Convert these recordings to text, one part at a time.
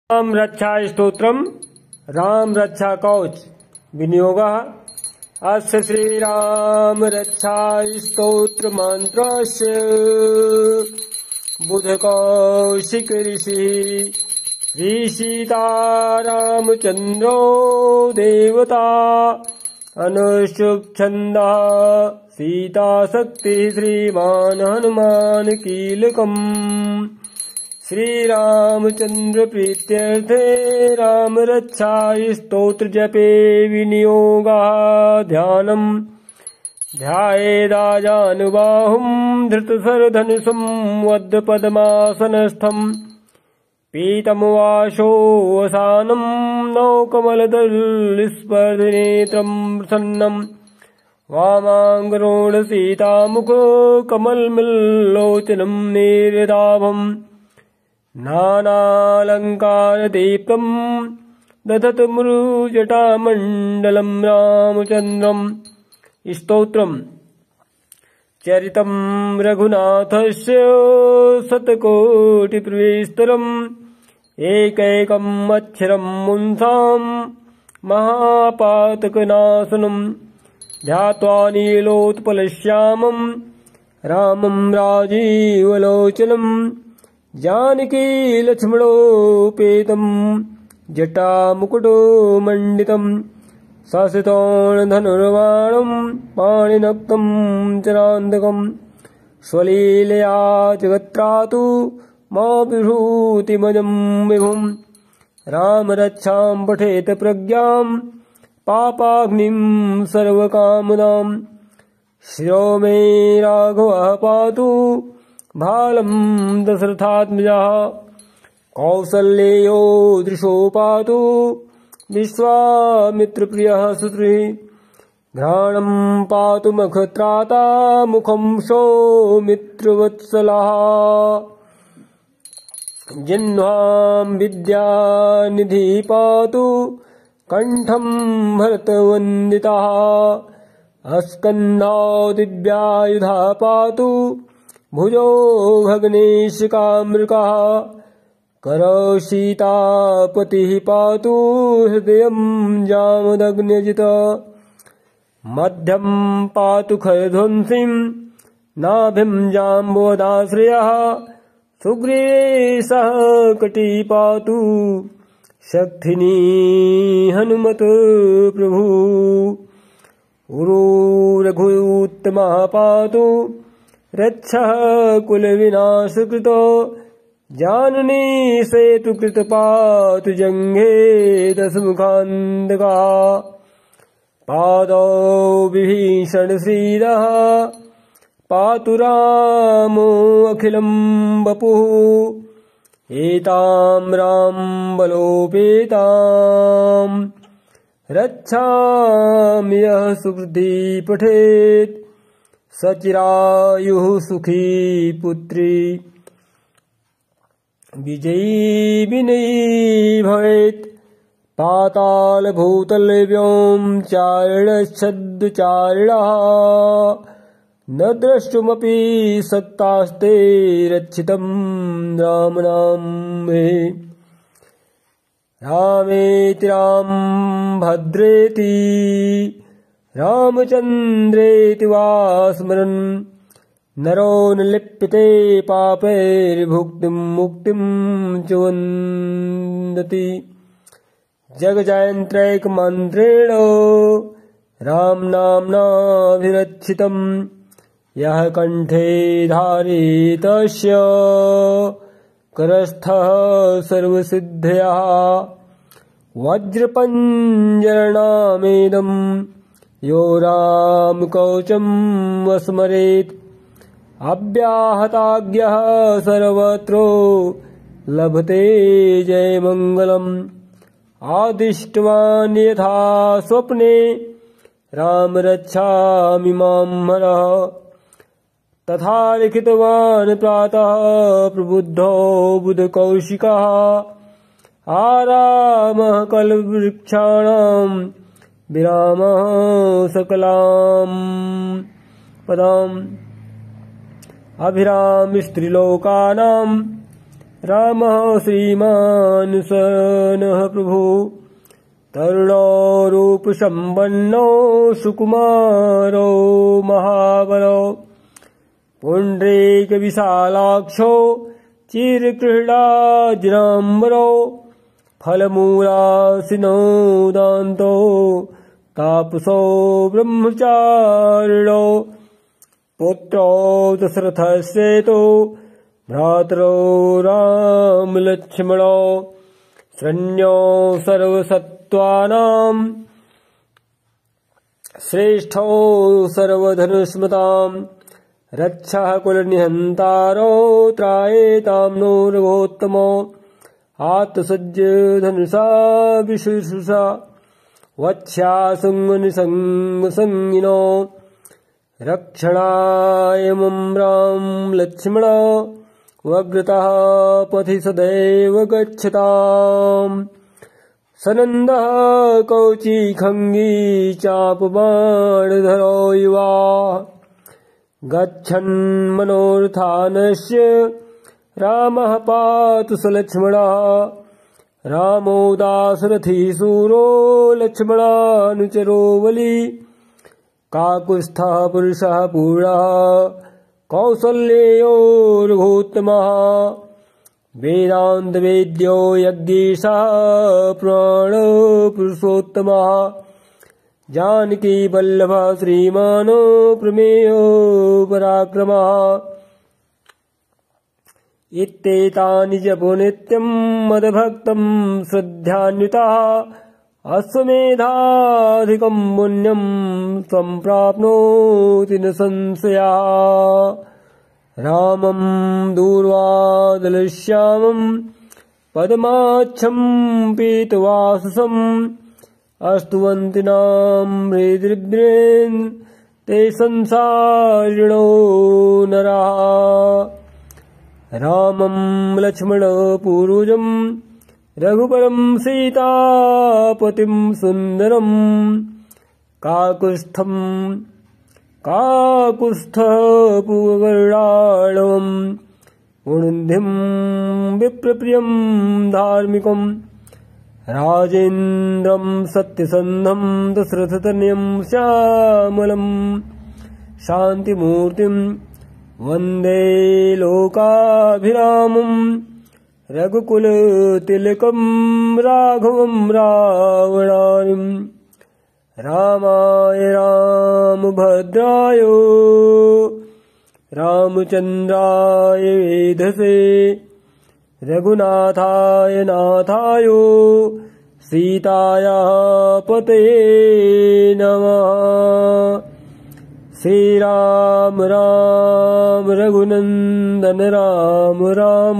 राम रक्षा स्तोत्रम राम रक्षा कवच विनियोगः अस्य श्रीराम रक्षा स्तोत्र मंत्रस्य बुधकौशिक ऋषिः श्री सीतारामचन्द्रो देवता अनुष्टुप् छन्दः सीताशक्तिः श्रीमान् हनुमान् कीलकम् श्रीरामचन्द्र प्रीत्यर्थे राम रक्षा स्तोत्र जपे विनियोगः ध्यानम् ध्यायेदाजानुबाहुं धृतशरधनुषं वद्पद्मासनस्थम् पीतमुवाशोऽवसानं नवकमलदलस्पर्धनेत्रं प्रसन्नं वामाङ्गरोढसीतामुखो कमलमिल्लोचनं नेरदाभम् नानालङ्कारदीप्तं दधत मृजटामण्डलं रामचन्द्रम् स्तोत्रम् चरितं रघुनाथस्य शतकोटिप्रविस्तरम् एकैकम् अक्षरं मुंसां महापातकनाशनम् ध्यात्वा नीलोत्पलश्यामं रामं राजीवलोचनम् जानकी लक्ष्मणोपेतम् जटामुकुटो मण्डितम् ससितोणधनुर्बाणं पाणिनक्तं चरान्तकम् स्वलीलया जगत्रातु मा विभूतिमजं विभुम् रामरक्षां पठेत प्रज्ञां पापाग्निं सर्वकामदाम् शिरो मे राघवः पातु भालं दशरथात्मजः कौसल्येयो दृशो पातु विश्वामित्रप्रियः सुतृः घ्राणं पातु मखत्राता मुखं सौमित्रवत्सलः जिह्वां विद्यानिधिः पातु कण्ठं भरतवन्दितः अस्कन्धौ दिव्यायुधः पातु भुजो भग्नेशकामृकः करौ सीतापतिः पातु हृदयं जामदग्न्यजित मध्यं पातु खरध्वंसीं नाभिं जाम्बवदाश्रयः सुग्रीवे सह कटी पातु शक्तिनी हनुमत प्रभु उरु रघुत्तमः पातु रक्षः कुलविनाशकृतो जाननी सेतु कृत पातु जंघे दशमुखान्तका पादौ विभीषण श्रीरः पातु रामो अखिलं वपुः एतां राम बलोपेतां रक्षामि यः सुकृती पठेत् सचिरायुः सुखी पुत्री विजयी विनयी भवेत् पाताल भूतल व्योमचारिणश्छद्मचारिणः न द्रष्टुमपि शक्तास्ते रक्षितं रामनामे रामेति राम भद्रेति रामचन्द्रेति वा स्मरन् नरो न लिप्यते पापैर्भुक्तिं मुक्तिं च वन्दति जगजयन्त्रैकमन्त्रेण रामनाम्नाभिरक्षितं यः कण्ठे धारयेतस्य करस्थः सर्वसिद्धयः वज्रपञ्जरनामेदं यो रामकवचं वस्मरेत् अव्याहताज्ञः सर्वत्र लभते जयमङ्गलम् आदिष्टवान् यथा स्वप्ने राम रक्षामि मां हरः तथा लिखितवान् प्रातः प्रबुद्धो बुधकौशिकः आरामः कल्पवृक्षाणां विरामः सकलां पदाम् अभिराम स्त्रीलोकानां रामः श्रीमान् स नः प्रभु तरुणो रूपसम्पन्नो सुकुमारो महाबलो पुण्ड्रीकविशालाक्षो चिरकृष्णाजिनाम्बरो फलमूलासिनो दान्तो तापसो ब्रह्मचारिणो पुत्रो दशरथस्येतो भ्रातरो रामलक्ष्मणो शरण्यो सर्वसत्त्वानां श्रेष्ठो सर्वधनुष्मताम् रक्षः कुलनिहन्तारो त्रायेतां नो रघोत्तमो आत्मसज्ज धनुषा विशुषुषा वत्स्यासुङ्गनिसङ्गसङ्गिनो रक्षणाय मम राम लक्ष्मण वग्रतः पथि सदैव गच्छताम् सनन्दः कौचिखङ्गी चापबाणधरो युवा गच्छन् मनोरथानस्य रामः पातु स लक्ष्मणः रामो दाशरथी शूरो लक्ष्मणानुचरो बली काकुत्स्थः पुरुषः पूर्णः कौसल्यो रघुत्तमः वेदान्तवेद्यो यज्ञेशः प्राणपुरुषोत्तमः जानकी वल्लभः श्रीमान् प्रमेयो पराक्रमः इत्येतानि जपो नित्यं मदभक्तं श्रद्धान्वितः अश्वमेधाधिकं पुण्यं सम्प्राप्नोति न संशयः रामं दूर्वादलश्यामं पद्माक्षं पीतवाससम् अस्तुवन्तीनां हृदिर्ब्रेन् ते संसारिणो नरः रामं लक्ष्मणपूर्वजं रघुपरं सीतापतिं सुन्दरं काकुत्स्थपूर्ववर्णाळवं गुणनिधिं विप्रप्रियं धार्मिकं राजेन्द्रं सत्यसन्धं दशरथतनयं श्यामलं शान्तिमूर्तिं वन्दे लोकाभिरामं रघुकुलतिलकं राघवं रावणानिं रामाय रामभद्राय रामचन्द्राय वेधसे रघुनाथाय नाथाय सीताया पतये नमः। श्रीराम राम रघुनन्दन राम राम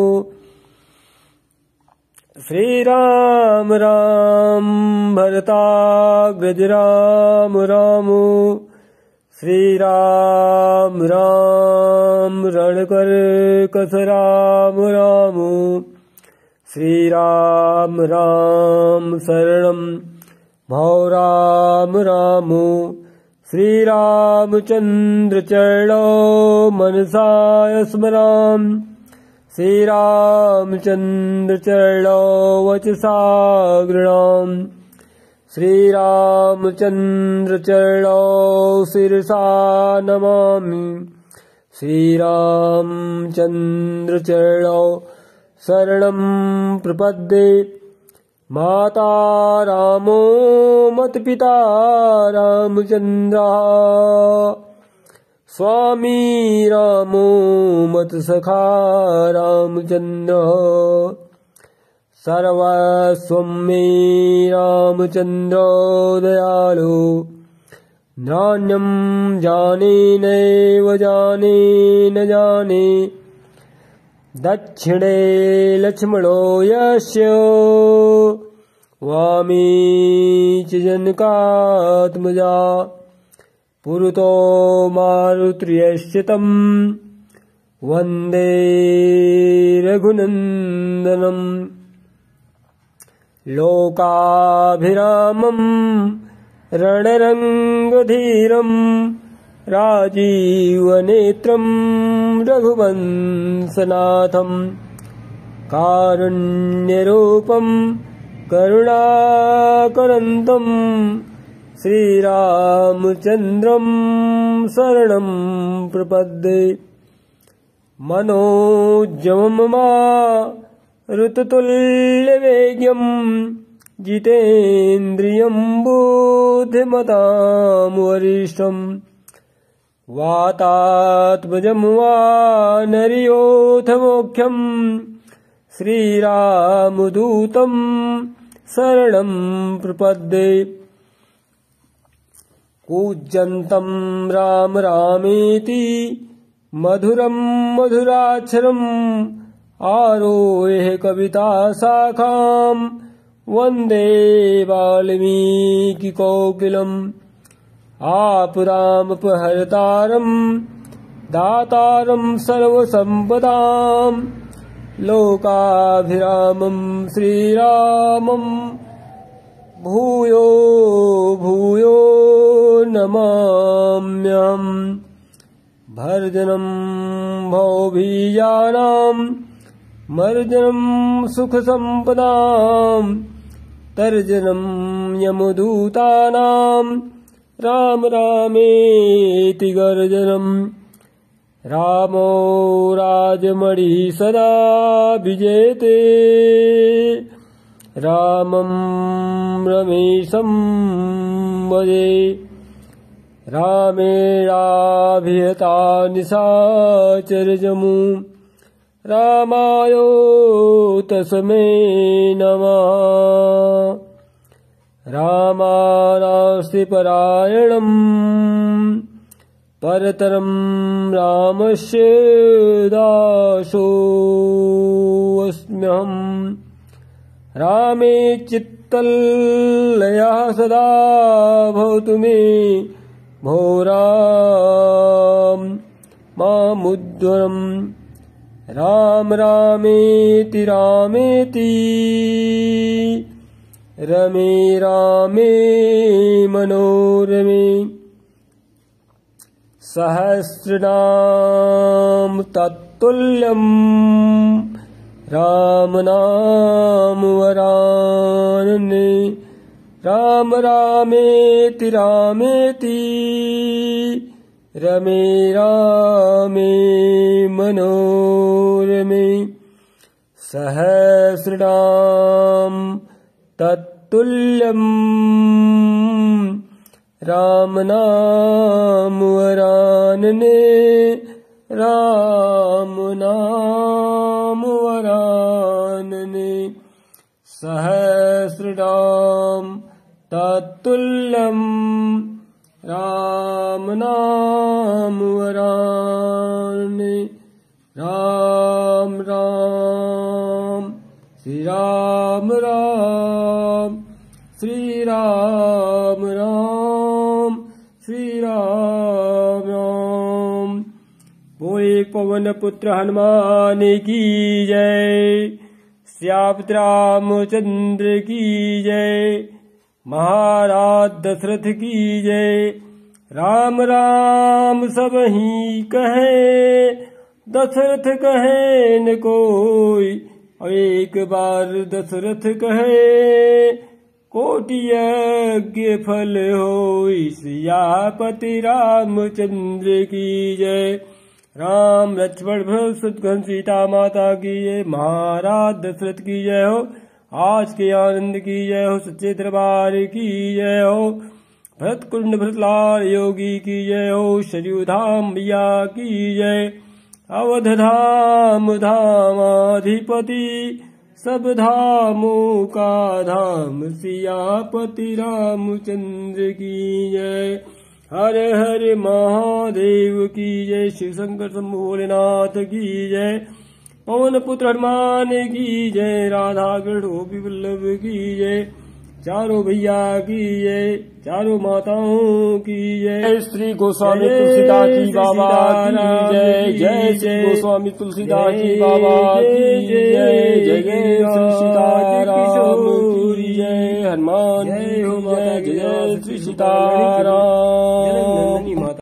श्रीराम राम भरताग्रज राम राम श्रीराम राम रणकर्कश राम राम श्रीराम राम शरणं भव राम राम श्रीरामचन्द्र चरणो मनसा स्मरामि श्रीरामचन्द्र चरणो वचसा गृणामि श्रीरामचन्द्र चरणो शिरसा नमामि श्रीरामचन्द्र चरणो शरणं प्रपद्ये माता रामो मत्पिता रामचन्द्रः स्वामी रामो मत्सखा रामचन्द्रः सर्वस्वं मे रामचन्द्रो दयालु नान्यं जाने नैव जाने न जाने दक्षिणे लक्ष्मणो यस्य वामे च जनकात्मजा पुरतो मारुत्र्यस्य तं वन्दे रघुनन्दनं लोकाभिरामं रणरङ्गधीरं राजीवनेत्रं रघुवंशनाथं कारुण्यरूपम् करुणाकरन्तम् श्रीरामचन्द्रम् शरणम् प्रपद्ये। मनोजवम् ऋतुतुल्यवेग्यम् जितेन्द्रियम् बुद्धिमताम् वरिष्ठम्। वातात्मजम् वानर्योऽथ मोक्षम् श्रीरामदूतम् शरणम् प्रपद्ये। कूजन्तम् राम रामेति मधुरम् मधुराक्षरम् आरोह्य कविता शाखाम् वन्दे वाल्मीकिकोकिलम्। आपदामपहर्तारम् दातारम् सर्वसम्पदाम् लोकाभिरामम् श्रीरामम् भूयो भूयो नमाम्यहम्। भर्जनम् भवभीजानाम् मर्जनम् सुखसम्पदाम् तर्जनम् यमदूतानाम् राम रामेति गर्जनम्। रामो राजमणिः सदा विजयते रामम् रमेशम् भजे। रामेणाभिहता निशाचरजमू रामायो तस्मै नमः। रामानास्ति परायणम् परतरम् रामस्य दासोऽस्म्यहम्। रामे चित्तल्लयः सदा भवतु मे भो राम मामुद्धरम्। राम रामेति रामेति रमे रामे मनोरमे। सहस्रनाम तत्तुल्यम् राम नाम वरानने। राम रामेति रामेति रमे रामे मनोरमे। सहस्रनाम तत्तुल्यम् राम नाम वरानने। राम नाम वरानने। सहस्रनाम तत्तुल्यम् राम नाम वरानने। राम राम श्री राम राम श्री राम राम श्री राम राम। बोले पवन पुत्र हनुमान की जय। श्याम रामचंद्र की जय। महाराज दशरथ की जय। राम राम सब ही कहे दशरथ कहे न कोई। एक बार दशरथ कहे कोटि यज्ञ फल होई। सियापति रामचंद्र की जय। राम लक्ष्मण भरत शत्रुघ्न सीता माता की जय। महाराज दशरथ की जय हो। आज के आनंद की जय हो। सच्चे दरबार की जय हो। भरत कुंड भरतलाल योगी की जय हो। सरयू धाम मैया की जय। अवध धाम धामाधिपति सब धामों का धाम। सियापति रामचंद्र की जय। हर हर महादेव की जय। शिव शंकर शंभु भोलेनाथ की जय। पवन पुत्र हनुमान की जय। राधा कृष्ण गोपी वल्लभ की जय। चारों भैया की जय। चारों माताओं की जय। श्री गोस्वामी तुलसीदास जी बाबा की जय। जय श्री गोस्वामी तुलसीदास जी बाबा की जय। जय जय सीताराम की जय। हनुमान जी जय। जय श्री सीताराम।